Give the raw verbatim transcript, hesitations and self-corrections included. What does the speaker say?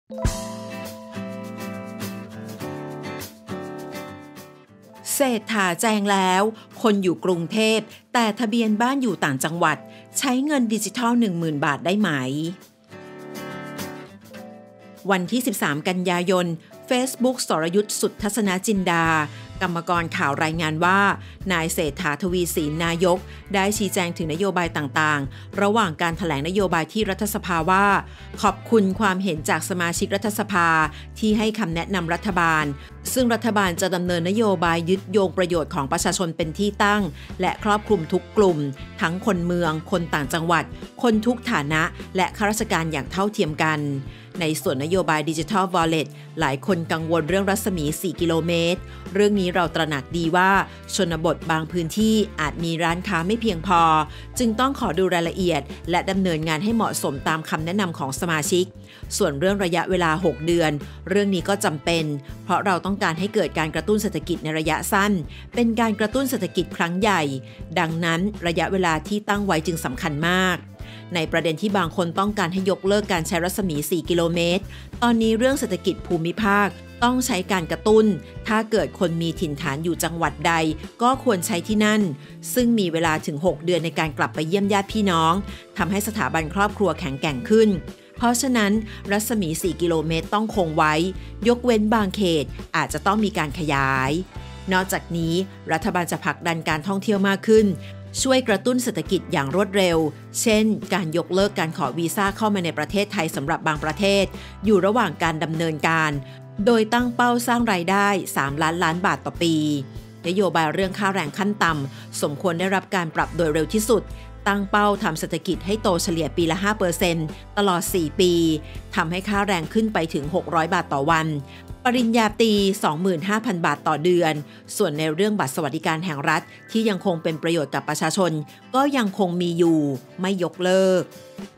เศรษฐาแจ้งแล้วคนอยู่กรุงเทพแต่ทะเบียนบ้านอยู่ต่างจังหวัดใช้เงินดิจิทัล หนึ่งหมื่น บาทได้ไหมวันที่สิบสามกันยายน Facebook สรยุทธสุทธสนจินดากรรมกรข่าวรายงานว่านายเศรษฐาทวีสินนายกได้ชี้แจงถึงนโยบายต่างๆระหว่างการแถลงนโยบายที่รัฐสภาว่าขอบคุณความเห็นจากสมาชิกรัฐสภาที่ให้คำแนะนำรัฐบาลซึ่งรัฐบาลจะดำเนินนโยบายยึดโยงประโยชน์ของประชาชนเป็นที่ตั้งและครอบคลุมทุกกลุ่มทั้งคนเมืองคนต่างจังหวัดคนทุกฐานะและข้าราชการอย่างเท่าเทียมกันในส่วนนโยบาย Digital Wallet หลายคนกังวลเรื่องรัศมีสี่กิโลเมตรเรื่องนี้เราตระหนักดีว่าชนบทบางพื้นที่อาจมีร้านค้าไม่เพียงพอจึงต้องขอดูรายละเอียดและดำเนินงานให้เหมาะสมตามคำแนะนำของสมาชิกส่วนเรื่องระยะเวลาหกเดือนเรื่องนี้ก็จำเป็นเพราะเราต้องการให้เกิดการกระตุ้นเศรษฐกิจในระยะสั้นเป็นการกระตุ้นเศรษฐกิจครั้งใหญ่ดังนั้นระยะเวลาที่ตั้งไว้จึงสำคัญมากในประเด็นที่บางคนต้องการให้ยกเลิกการใช้รัศมีสี่กิโลเมตรตอนนี้เรื่องเศรษฐกิจภูมิภาคต้องใช้การกระตุ้นถ้าเกิดคนมีถิ่นฐานอยู่จังหวัดใดก็ควรใช้ที่นั่นซึ่งมีเวลาถึงหกเดือนในการกลับไปเยี่ยมญาติพี่น้องทำให้สถาบันครอบครัวแข็งแกร่งขึ้นเพราะฉะนั้นรัศมีสี่กิโลเมตรต้องคงไว้ยกเว้นบางเขตอาจจะต้องมีการขยายนอกจากนี้รัฐบาลจะผลักดันการท่องเที่ยวมากขึ้นช่วยกระตุ้นเศรษฐกิจอย่างรวดเร็วเช่นการยกเลิกการขอวีซ่าเข้ามาในประเทศไทยสำหรับบางประเทศอยู่ระหว่างการดำเนินการโดยตั้งเป้าสร้างรายได้สามล้านล้านบาทต่อปีนโยบายเรื่องค่าแรงขั้นต่ำสมควรได้รับการปรับโดยเร็วที่สุดตั้งเป้าทำเศรษฐกิจให้โตเฉลี่ยปีละ ห้าเปอร์เซ็นต์ ตลอดสี่ปีทำให้ค่าแรงขึ้นไปถึงหกร้อยบาทต่อวันปริญญาตรี สองหมื่นห้าพัน บาทต่อเดือนส่วนในเรื่องบัตรสวัสดิการแห่งรัฐที่ยังคงเป็นประโยชน์กับประชาชนก็ยังคงมีอยู่ไม่ยกเลิก